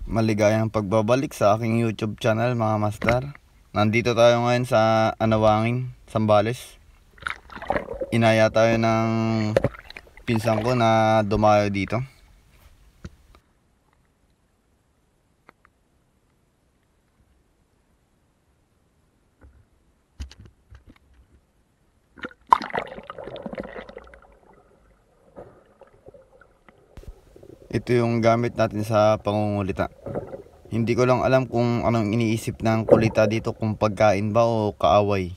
Maligayang pagbabalik sa aking YouTube channel mga master. Nandito tayo ngayon sa Anawangin, Zambales. Inaya tayo ng pinsan ko na dumayo dito. Ito yung gamit natin sa pangungulita. Hindi ko lang alam kung anong iniisip ng kulita dito, kung pagkain ba o kaaway.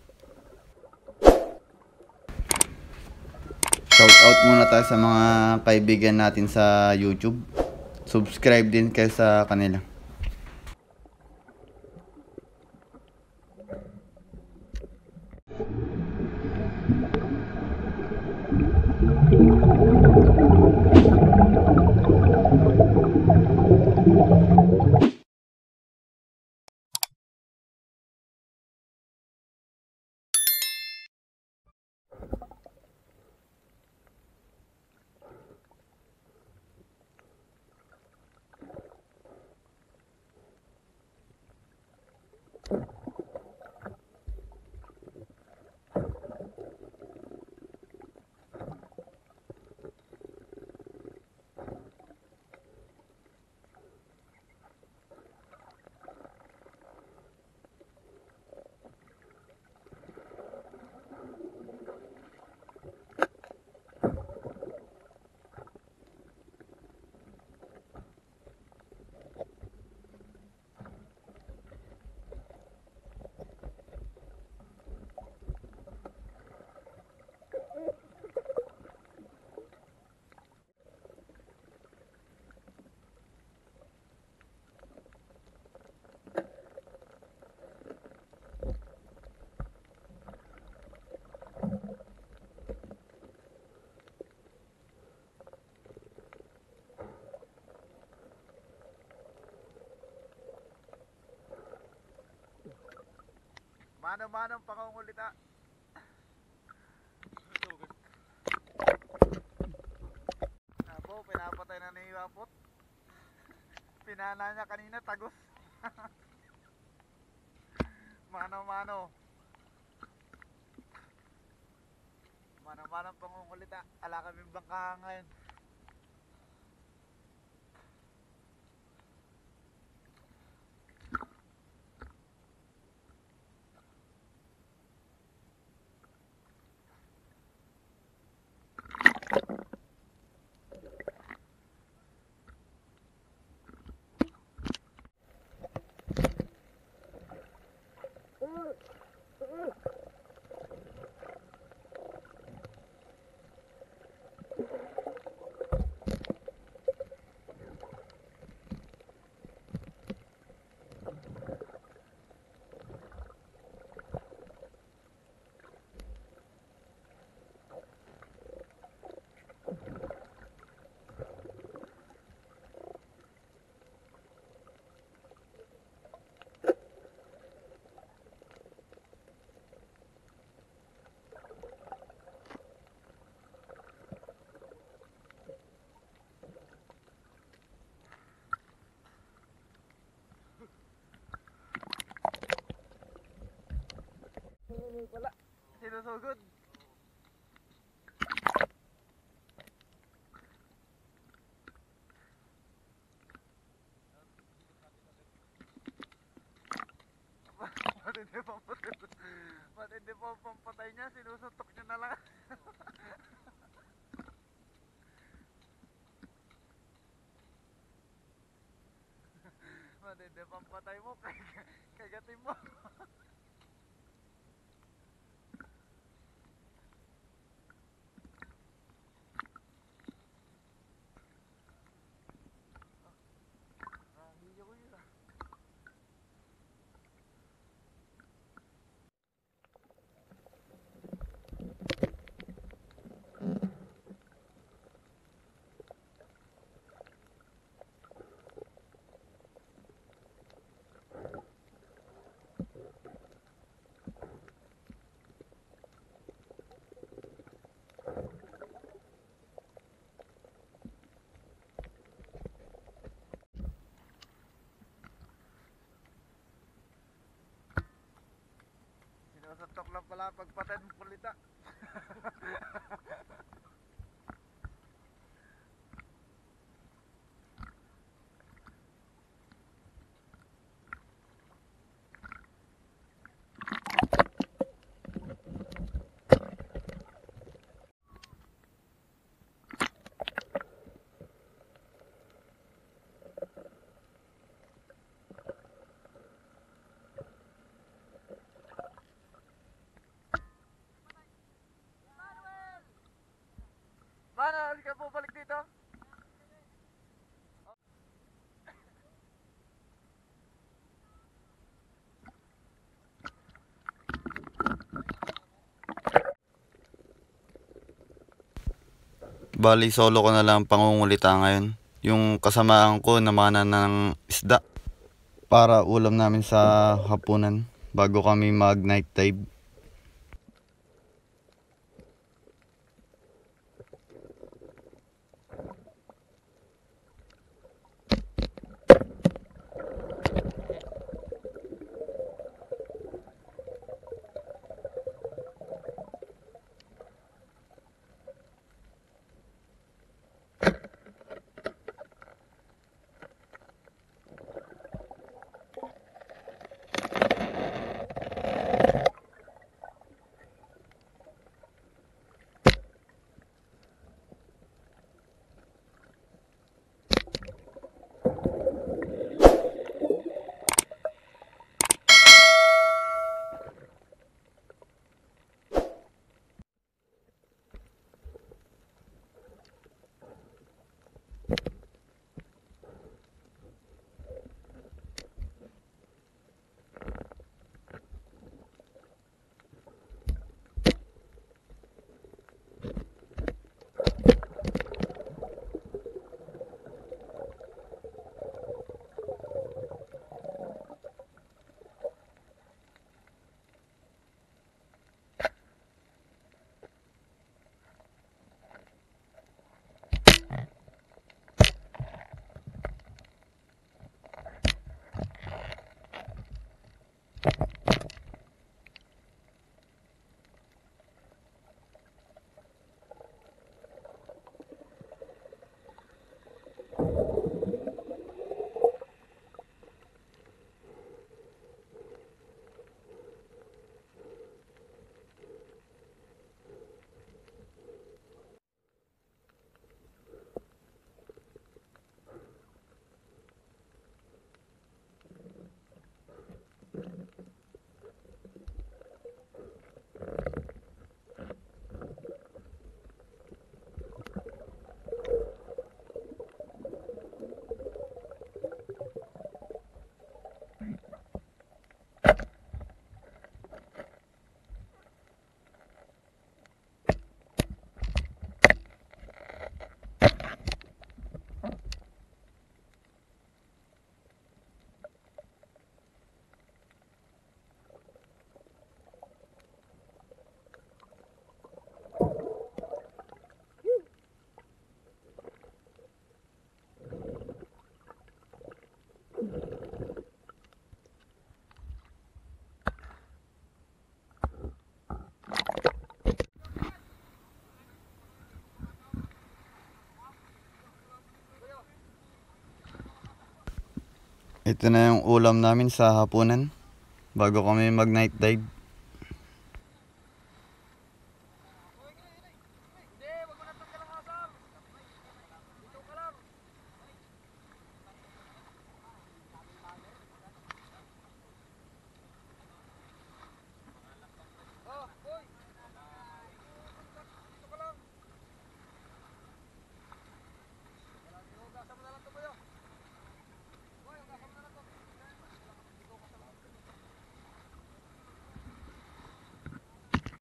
Shout out muna tayo sa mga kaibigan natin sa YouTube. Subscribe din kayo sa kanila. Mano-manong pangungulita. Apo, pinapatay na ni Wapot. Pinana niya kanina, tagos. Mano-mano. Mano-manong pangungulita. Ala kaming bangka ngayon. Wala. Sinusugod. Matindi pa pampatay niya. Sinusuntok niya na lang. Matindi pampatay mo. Kagatin mo. Video ko yun. Antok lang pala pagpatay ng kulita. Paano? Hindi ka bumalik dito? Bali, solo ko na lang pangungulita ngayon. Yung kasamaan ko namana ng isda para ulam namin sa hapunan bago kami mag night dive. Ito na yung ulam namin sa hapunan bago kami mag night dive.